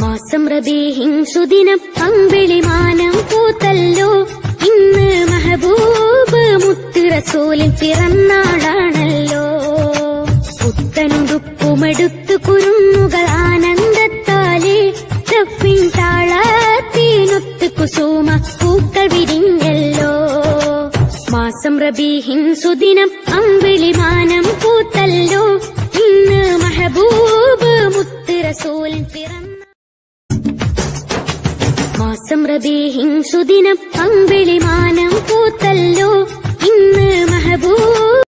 മാസം റബീഹിൻ സുദിനം അമ്പിളിമാനം പൂത്തല്ലോ. ഇന്ന് മെഹബൂബ് മുത്ത് റസൂലിൻ പിറന്നാളാണല്ലോ. പുത്തനുടുപ്പുമെടുത്തു കുരുന്നുകൾ ആനന്ദത്താലെ റബ്ബിൻ താളത്തിനൊത്ത് കുസുമ പൂക്കൾ വിരിഞ്ഞല്ലോ. മാസം റബീഹിൻ സുദിനം അമ്പിളിമാനം പൂത്തല്ലോ. ഇന്ന് മെഹബൂബ് മുത്ത് റസൂലിൻ പിറന്ന മാസം റബീഹിൻ സുദിനം അമ്പിളിമാനം പൂത്തല്ലോ. ഇന്ന് മെഹബൂബ്